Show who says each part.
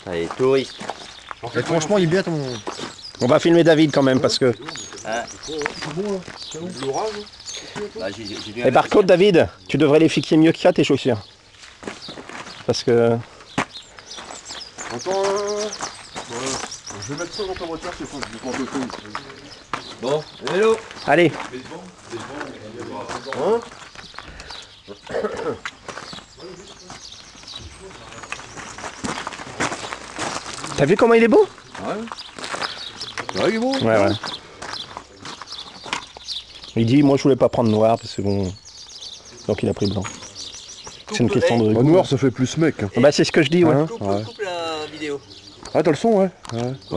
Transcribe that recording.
Speaker 1: Allez, touriste.
Speaker 2: Et franchement, il est bien ton...
Speaker 3: On va filmer David quand même parce que...
Speaker 1: Hein
Speaker 4: L'orage.
Speaker 1: Bah, j'ai vu
Speaker 3: Et par contre David, tu devrais les fixer mieux que ça tes chaussures. Parce que...
Speaker 4: Attends, je vais mettre ça dans ta voiture, c'est quoi, du portefeuille.
Speaker 1: Bon, vélo.
Speaker 3: Allez.
Speaker 4: Hein?
Speaker 3: T'as vu comment il est beau?
Speaker 4: Ouais. Ouais, il est beau.
Speaker 3: Ouais, ouais. Il dit, moi je voulais pas prendre noir parce que bon... Donc il a pris blanc. C'est une question de...
Speaker 4: Bah, noir, ça fait plus mec. Hein.
Speaker 3: Bah c'est ce que je dis, ouais.
Speaker 4: Hein?
Speaker 1: Coupe,
Speaker 4: Ouais.
Speaker 1: coupe la vidéo.
Speaker 4: Ah, t'as le son, ouais. Ouais.